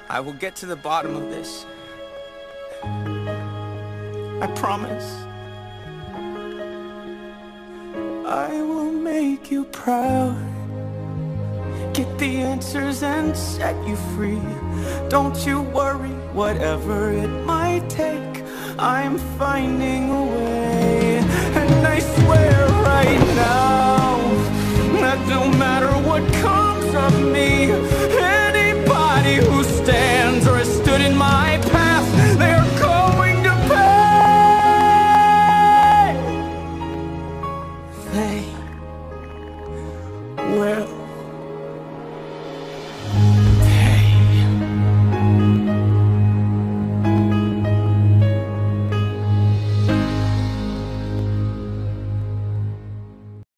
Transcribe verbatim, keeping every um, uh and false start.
I will get to the bottom of this. I promise. I will make you proud. Get the answers and set you free. Don't you worry, whatever it might take, I'm finding a way. And I swear right now that no matter what comes of me, anybody who stands or has stood in my path, they're going to pay. They will.